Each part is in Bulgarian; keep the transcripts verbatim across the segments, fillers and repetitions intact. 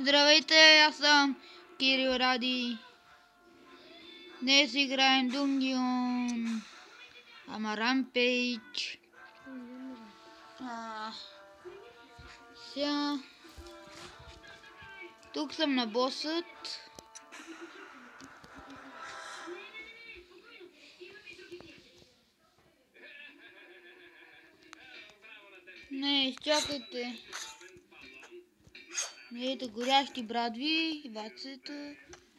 Здравейте, аз съм Кирил Ради. Днес играем Dungeon. Ама Rampage. А, сега... Тук съм на босът. Не, изчакайте. Ето горящи брадви, вацето.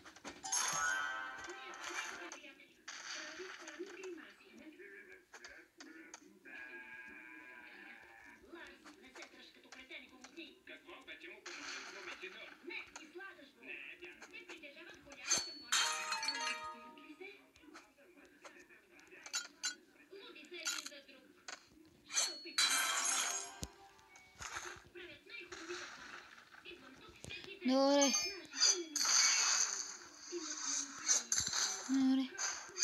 Добре. Добре.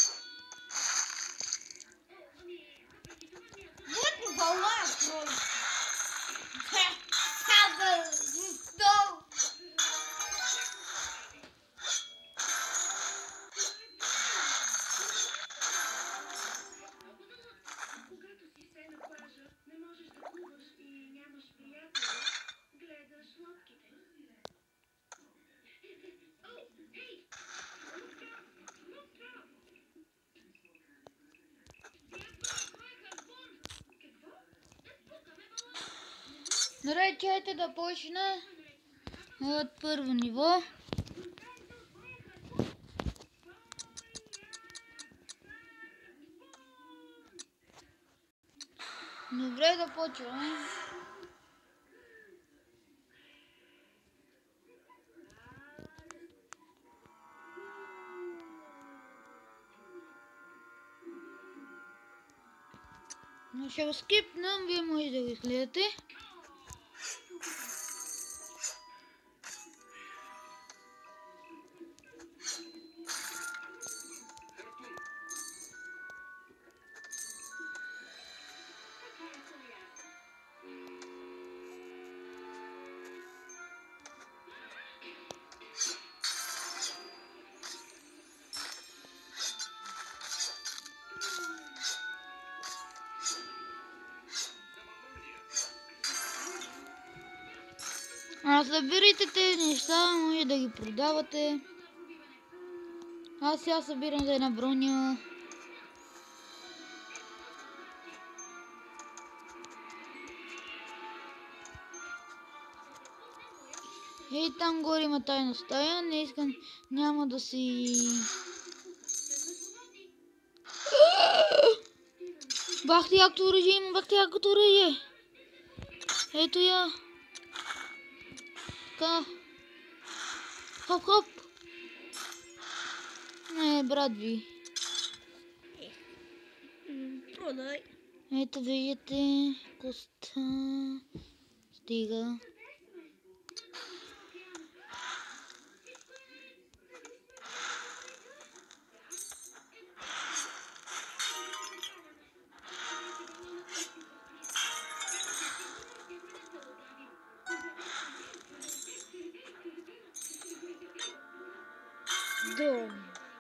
Вот не баланс, ой. Хабл, что? Когато си се на плажа, не можеш да плуваш и нямаш приятели, гледаш лодките. О, хей! Лодка! Лодка! Дядо, кой е харпун? Какво? Да спукаме балон! Добре, чайте да почна от първо ниво. Добре, да почваме. Но ще го скипнем, вие може да го изгледате. А събирайте тези неща, може да ги продавате. Аз сега събирам за една броня. Ей, там горе има тайна стая, не искам, няма да си... Бах ти якото оръжие има, бах ти якото оръжие. Ето я. Така. Хоп, хоп. Не, брат ви. Продай. Ето виждате коста. Стига. Дом.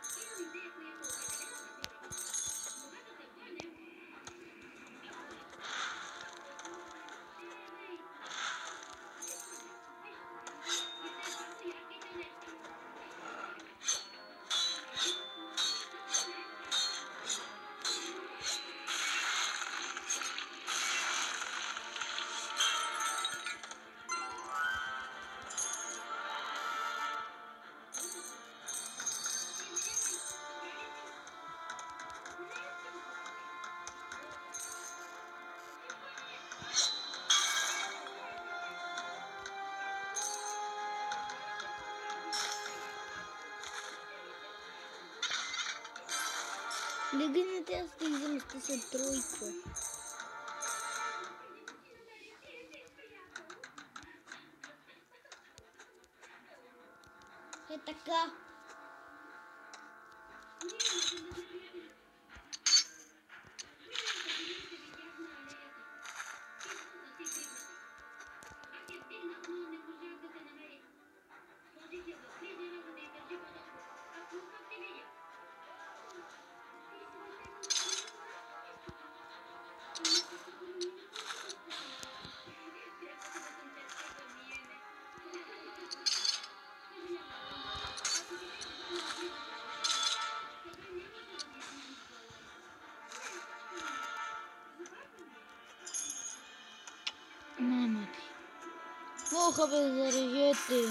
Легнете, аз да излизам, сте се тройка. Е така. Оха бе, зарежете.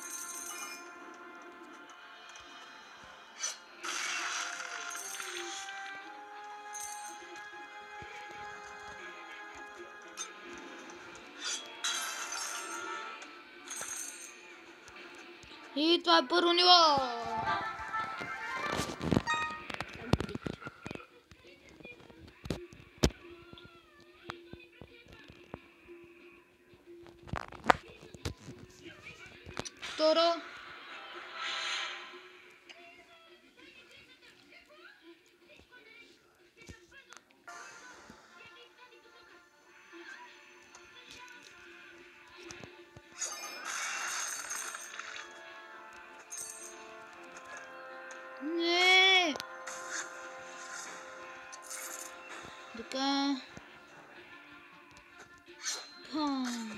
И това е първо ниво. Второ. Не. Така. Пам.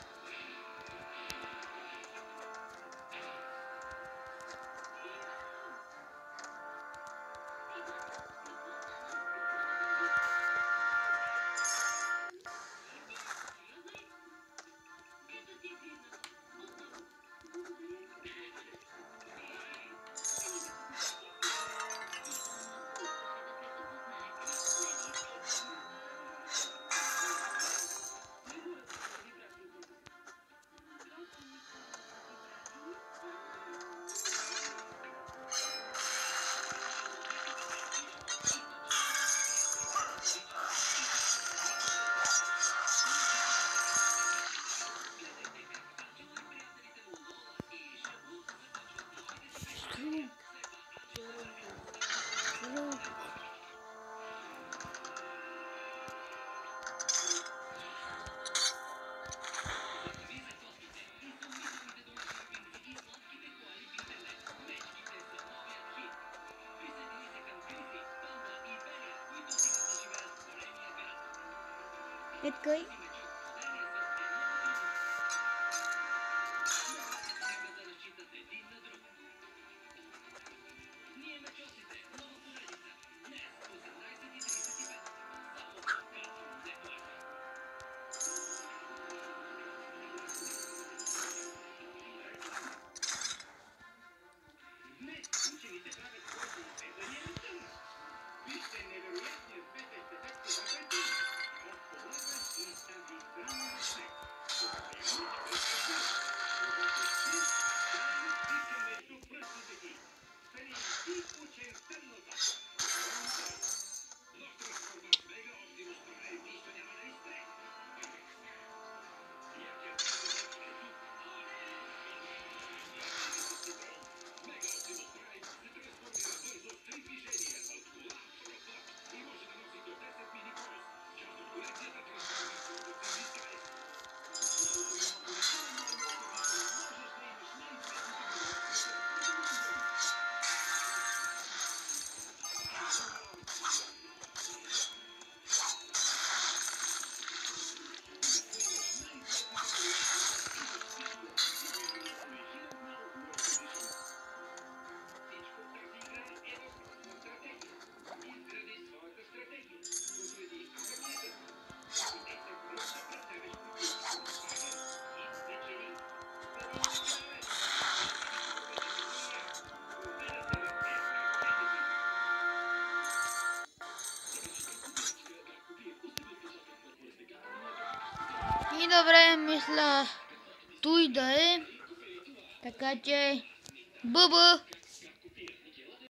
Петка и И добре, мисля, той да е. Така че, бъба!